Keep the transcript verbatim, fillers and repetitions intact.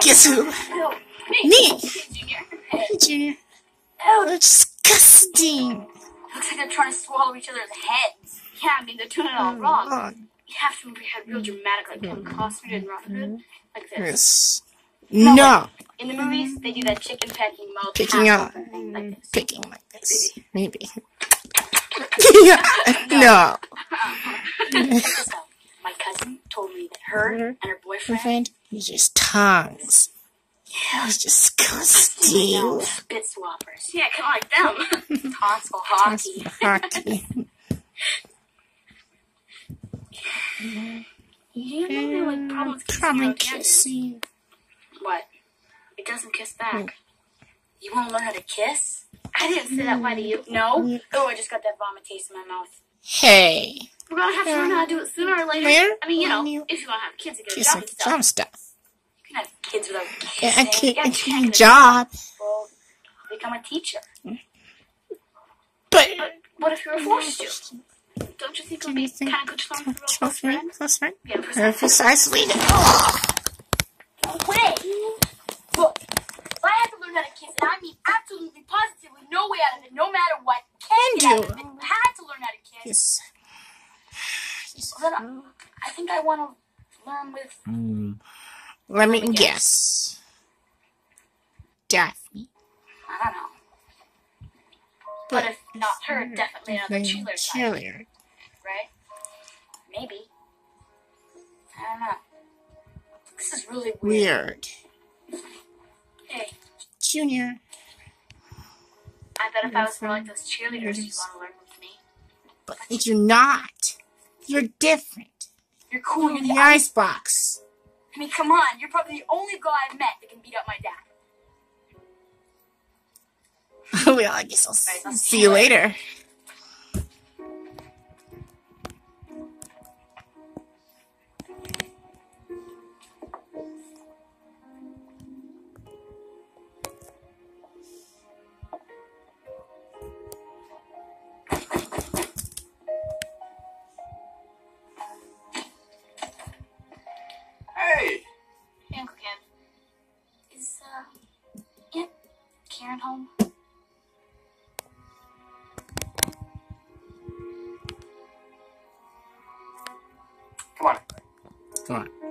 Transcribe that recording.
Guess who? No, me. Me. Junior. Hey, Junior. Oh, disgusting. Looks like they're trying to swallow each other's heads. Yeah, I mean, they're doing it all wrong. You have to move your head real dramatic, like Kevin Costner did in Robin Hood. Like this. Yes. No. no. In the movies, they do that chicken pecking mouth. Picking up. Thing, like this. Picking like this. Maybe. yeah. No. no. My cousin told me that her and her boyfriend use just tongues. Yeah, it's disgusting. No, spit swappers. Yeah, kind of like them. Tonsil hockey. hockey. You know they like problems Probably kissing. kissing. What? It doesn't kiss back. You want to learn how to kiss? I didn't say that. Why do you? No. Oh, I just got that vomit taste in my mouth. Hey. We're gonna have to learn how to do it sooner or later. Later? I mean, you know, if you want to have kids and get a job and stuff. Job stuff. You can have kids without kissing. Yeah, a kid, yeah, a kid job. Well, become a teacher. But, but what if you were forced to? Don't you think it would be kind of good to learn with a real close friend? Close friend? Yeah, precisely. Precisely. Oh. No way! Look, if I had to learn how to kiss, and I mean absolutely positively no way out of it, no matter what, can do. It. I had to learn how to kiss. Yes. Well, then I, I think I want to learn with... Mm. Let me guess. guess. Daphne. I don't know. But, but if not her, definitely another cheerleader. Cheerleader. Right? Maybe. I don't know. This is really weird. Weird. Hey. Junior. I bet if I was more like those cheerleaders, you'd want to learn with me. But you're not. You're different. You're cool. You're the, the icebox. I mean, come on. You're probably the only guy I've met that can beat up my dad. Well, I guess I'll, right, I'll see you later. Hey! Hey, Uncle Kev. Is, uh, Aunt Karen home? Come on.